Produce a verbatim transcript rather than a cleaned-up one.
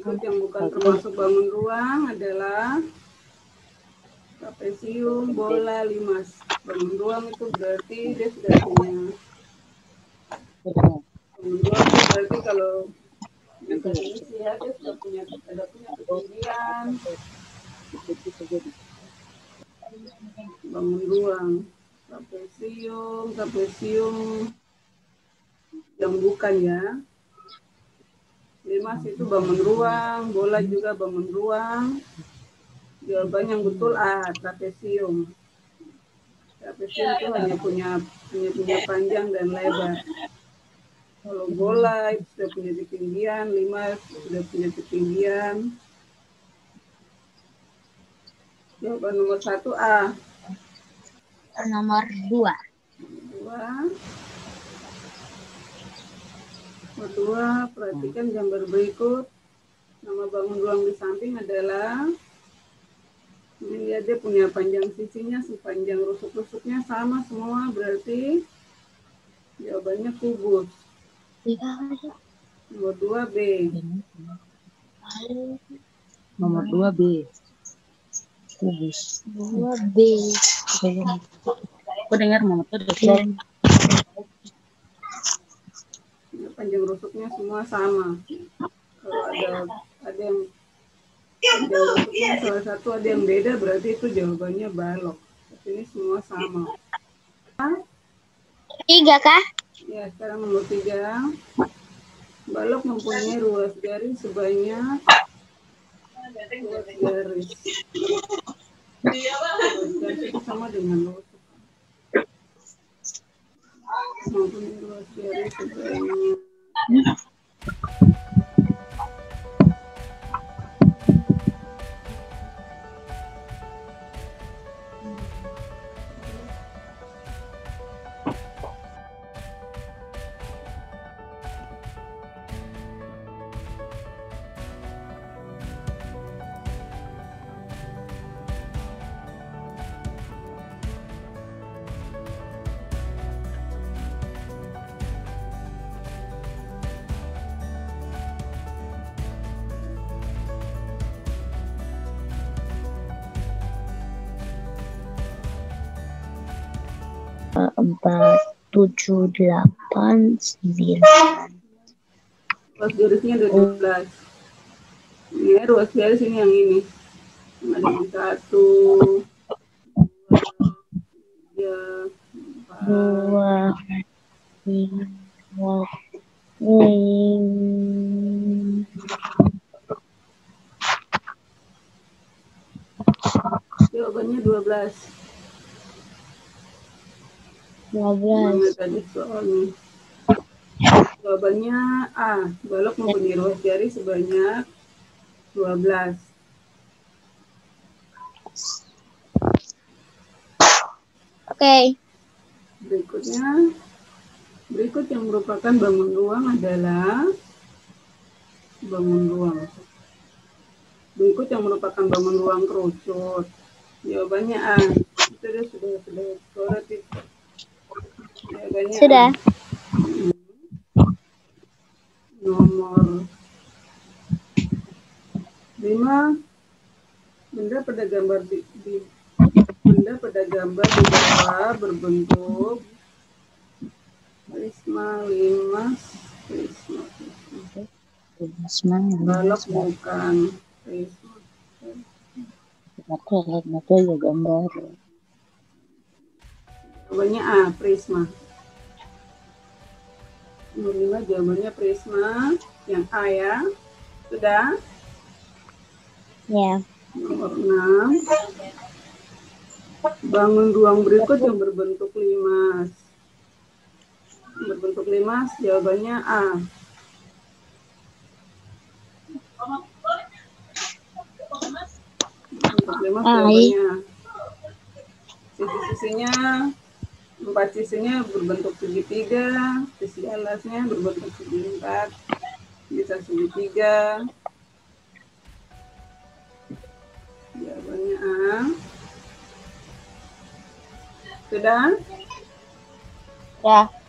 Berikut yang bukan termasuk bangun ruang adalah trapesium, bola, limas. Bangun ruang itu berarti dia sudah punya. Bangun ruang itu berarti kalau di definisi ya, dia sudah punya, ada punya ketinggian. Bangun ruang, trapesium, trapesium yang bukan ya. Limas itu bangun ruang, bola juga bangun ruang. Jawaban yang betul A, trapesium. Trapesium itu hanya punya hanya punya panjang dan lebar. Kalau bola itu sudah punya ketinggian, limas sudah punya ketinggian. Jawaban nomor satu A. Nomor dua. Dua. Nomor dua, perhatikan gambar berikut. Nama bangun ruang di samping adalah, ini lihat dia punya panjang sisinya, sepanjang rusuk-rusuknya sama semua, berarti jawabannya kubus. Nomor dua B. Nomor dua B. Kubus. Dua B. Aku dengar mama tuh udah Panjang rusuknya semua sama. Kalau ada ada yang panjang rusuknya salah satu ada yang beda, berarti itu jawabannya balok. Tapi ini semua sama. Tiga kah? Ya, sekarang nomor tiga. Balok mempunyai ruas garis sebanyak ruas garis. Ruas garis itu sama dengan ruas. Mempunyai ruas garis sebanyak Empat, tujuh, delapan, sembilan. ruas garisnya ada dua belas. Ini ya, ruas garis ini yang ini. Yang ada yang satu, dua, tiga, empat. Dua, lima, enam. Jawabannya dua belas. Dua belas. Mana tadi soalnya? Jawabannya A. Balok mempunyai ruas garis sebanyak dua belas. Oke. Okay. Berikutnya, berikut yang merupakan bangun ruang adalah bangun ruang. Berikut yang merupakan bangun ruang kerucut. Jawabannya A. Itu dia sudah sudah sudah. Jawabannya sudah. A. Nomor lima, benda pada gambar di, di benda pada gambar di bawah berbentuk prisma, limas, prisma, prisma. Balok bukan prisma. Aku lihat mata ya gambar. Jawabannya A, prisma. Nomor lima jawabannya prisma. Yang A ya. Sudah? Ya. Nomor enam. Bangun ruang berikut yang berbentuk limas. Berbentuk limas, jawabannya A. Berbentuk limas, jawabannya A. Sisi-sisinya, empat sisinya berbentuk segitiga, sisi alasnya berbentuk segi empat, bisa segitiga. Jawabannya A. Sudah? Ya.